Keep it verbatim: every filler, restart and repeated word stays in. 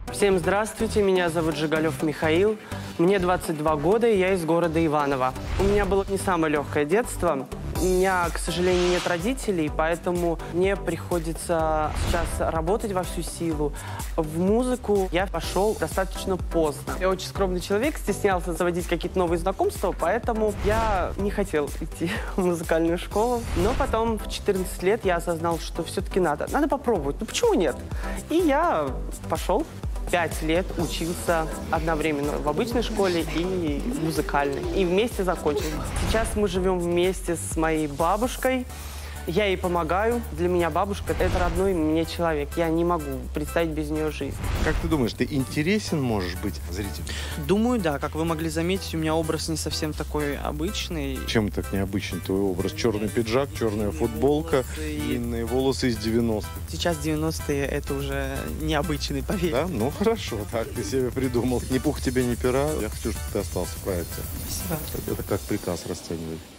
Всем здравствуйте, меня зовут Жигалев Михаил, мне двадцать два года, и я из города Иваново. У меня было не самое легкое детство. У меня, к сожалению, нет родителей, поэтому мне приходится сейчас работать во всю силу. В музыку я пошел достаточно поздно. Я очень скромный человек, стеснялся заводить какие-то новые знакомства, поэтому я не хотел идти в музыкальную школу. Но потом в четырнадцать лет я осознал, что все-таки надо. Надо попробовать. Ну почему нет? И я пошел. Пять лет учился одновременно в обычной школе и в музыкальной. И вместе закончили. Сейчас мы живем вместе с моей бабушкой. Я ей помогаю. Для меня бабушка – это родной мне человек. Я не могу представить без нее жизнь. Как ты думаешь, ты интересен можешь быть зрителю? Думаю, да. Как вы могли заметить, у меня образ не совсем такой обычный. Чем так необычен твой образ? Черный пиджак, черная футболка, волосы. длинные волосы из девяностых. Сейчас девяностые – это уже необычный, поверь. Да? Ну хорошо, так ты себе придумал. Ни пух тебе, ни пера. Я хочу, чтобы ты остался в проекте. Спасибо. Это как приказ расценивать.